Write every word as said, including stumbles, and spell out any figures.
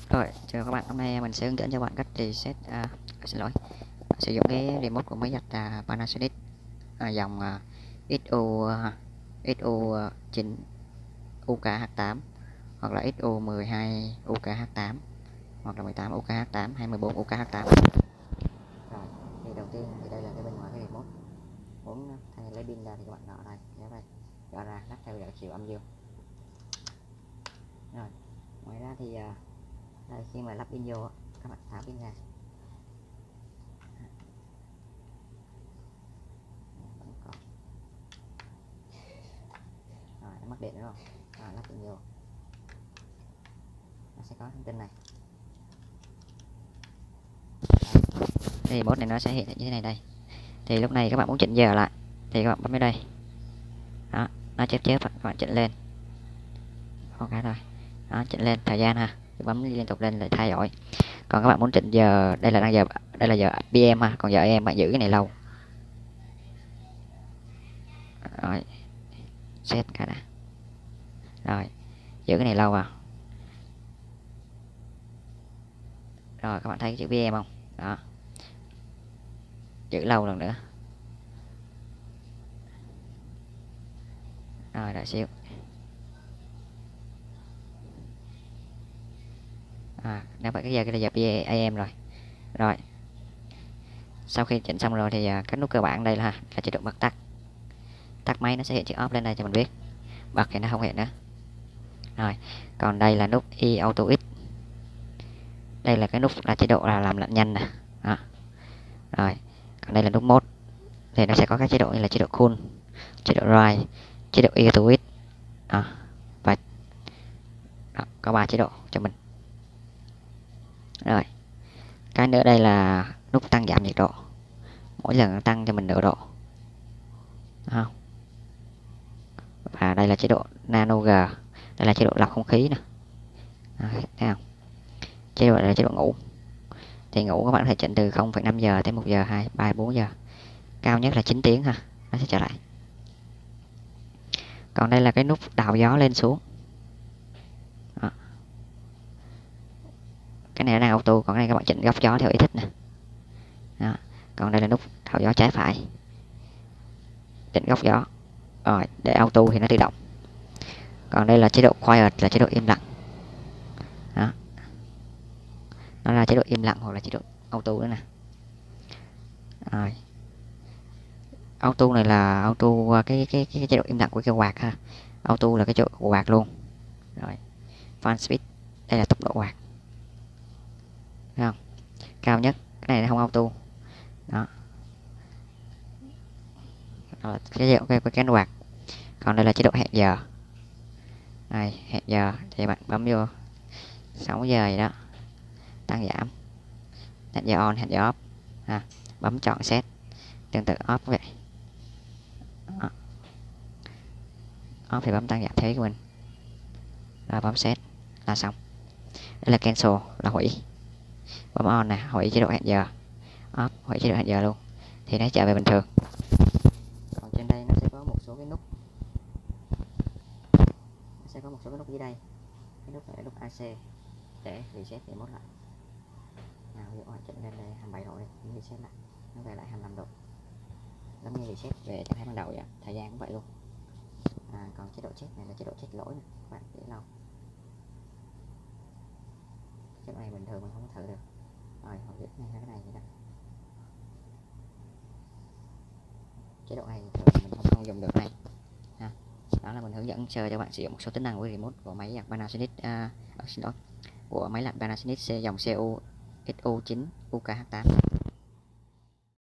Rồi, chào các bạn, hôm nay mình sẽ hướng dẫn cho bạn cách reset, à, xin lỗi, sử dụng cái remote của máy giặt à, Panasonic à, dòng à, ích u à, ích u à, chín u ca hát tám hoặc là ích u mười hai u ca hát tám hoặc là mười tám u ca hát tám hay mười bốn u ca hát tám. Rồi, thì đầu tiên thì đây là cái bên ngoài cái remote. Muốn thay lấy pin ra thì các bạn gõ đây, kéo đây, gõ ra lắp theo dõi chiều âm dương. Rồi, ngoài ra thì à, đây khi mà lắp pin vô các bạn tháo pin ra, vẫn còn rồi nó mất điện đúng không? Rồi lắp pin vô nó sẽ có thông tin này. Thì remote này nó sẽ hiện như thế này đây. Thì lúc này các bạn muốn chỉnh giờ lại thì các bạn bấm vào đây, đó nó chớp chớp các bạn chỉnh lên, ok rồi, đó chỉnh lên thời gian ha, bấm liên tục lên để thay đổi. Còn các bạn muốn chỉnh giờ, đây là đang giờ, đây là giờ pê em ha, còn giờ a em bạn giữ cái này lâu. Rồi set cái đã, rồi giữ cái này lâu vào. Rồi các bạn thấy cái chữ pê em không? Đó, giữ lâu lần nữa. Rồi đợi xíu. À, đang phải cái giờ cái là giờ pê em rồi. Rồi sau khi chỉnh xong rồi thì à, các nút cơ bản đây là là chế độ bật tắt. Tắt máy nó sẽ hiện chữ off lên đây cho mình biết. Bật thì nó không hiện nữa. Rồi, còn đây là nút e auto x. Đây là cái nút là chế độ là làm lạnh nhanh nè. Đó. Rồi, còn đây là nút mode. Thì nó sẽ có các chế độ như là chế độ cool, chế độ dry, chế độ e auto x. Đó. Và đó, có ba chế độ cho mình. Rồi. Cái nữa đây là nút tăng giảm nhiệt độ. Mỗi lần tăng cho mình nửa độ. Đó. Và đây là chế độ nano G. Đây là chế độ lọc không khí nè. Đấy, thấy không? Chế độ này là chế độ ngủ. Thì ngủ các bạn có thể chỉnh từ không phẩy năm giờ tới một giờ, hai, ba, bốn giờ. Cao nhất là chín tiếng ha. Nó sẽ trở lại. Còn đây là cái nút đảo gió lên xuống. Đó. Cái này là auto, còn cái này các bạn chỉnh góc gió theo ý thích nè. Đó. Còn đây là nút đảo gió trái phải. Chỉnh góc gió. Rồi, để auto thì nó tự động. Còn đây là chế độ quiet, là chế độ im lặng. Đó. Nó là chế độ im lặng hoặc là chế độ auto nữa nè. Rồi. Auto này là auto cái cái cái, cái chế độ im lặng của cái quạt ha. Auto là cái chế độ quạt luôn. Rồi. Fan speed, đây là tốc độ quạt. Thấy không? Cao nhất, cái này nó không auto. Đó. Đó là cái chế độ cái, cái cánh quạt. Còn đây là chế độ hẹn giờ. Đây, hẹn giờ thì bạn bấm vô sáu giờ vậy đó. Tăng giảm. Hẹn giờ on, hẹn giờ off. Ha, bấm chọn set. Tương tự off vậy. Đó. Off thì bấm tăng giảm theo ý của mình. Rồi bấm set là xong. Đây là cancel, là hủy. Bấm on nè, hủy chế độ hẹn giờ. Off, hủy chế độ hẹn giờ luôn. Thì nó trở về bình thường. Còn trên đây nó sẽ có một số cái nút. Nó sẽ có một số cái nút dưới đây. Cái nút này là nút a xê để reset remote lại. Nào, ví dụ bạn chỉnh lên đây hai mươi bảy độ đi, reset lại. Nó về lại hai mươi lăm độ. Giống như reset về trạng thái ban đầu vậy, thời gian cũng vậy luôn. À, còn chế độ check này là chế độ check lỗi này. Các bạn để lâu. Chế độ này bình thường mình không có thử được. Rồi, họ viết ngay cái này vậy đó. Chế độ này thường mình không, không dùng được này. Ha. Đó là mình hướng dẫn sơ cho bạn sử dụng một số tính năng của remote của máy giặt Panasonic, uh, xin lỗi, của máy lạnh Panasonic dòng xê u ích u chín u ca hát tám.